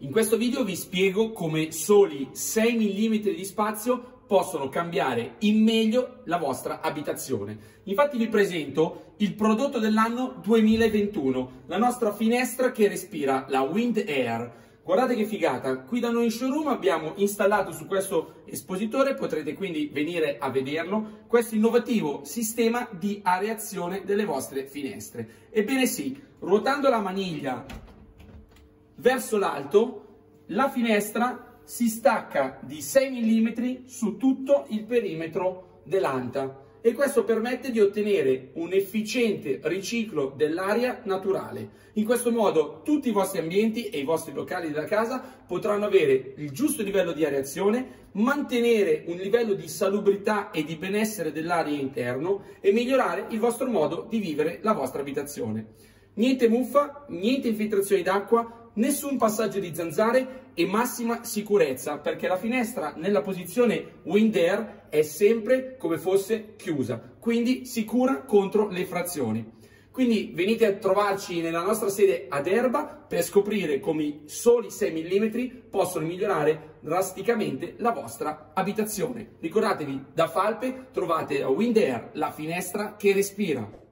In questo video vi spiego come soli 6 mm di spazio possono cambiare in meglio la vostra abitazione. Infatti vi presento il prodotto dell'anno 2021, la nostra finestra che respira, la Wind Air. Guardate che figata, qui da noi in showroom abbiamo installato su questo espositore, potrete quindi venire a vederlo, questo innovativo sistema di areazione delle vostre finestre. Ebbene sì, ruotando la maniglia verso l'alto, la finestra si stacca di 6 mm su tutto il perimetro dell'anta e questo permette di ottenere un efficiente riciclo dell'aria naturale. In questo modo tutti i vostri ambienti e i vostri locali della casa potranno avere il giusto livello di areazione, mantenere un livello di salubrità e di benessere dell'aria interno e migliorare il vostro modo di vivere la vostra abitazione. Niente muffa, niente infiltrazioni d'acqua, nessun passaggio di zanzare e massima sicurezza, perché la finestra nella posizione Wind Air è sempre come fosse chiusa, quindi sicura contro le frazioni. Quindi venite a trovarci nella nostra sede ad Erba per scoprire come soli 6 mm possono migliorare drasticamente la vostra abitazione. Ricordatevi, da Falpe trovate a Wind Air la finestra che respira.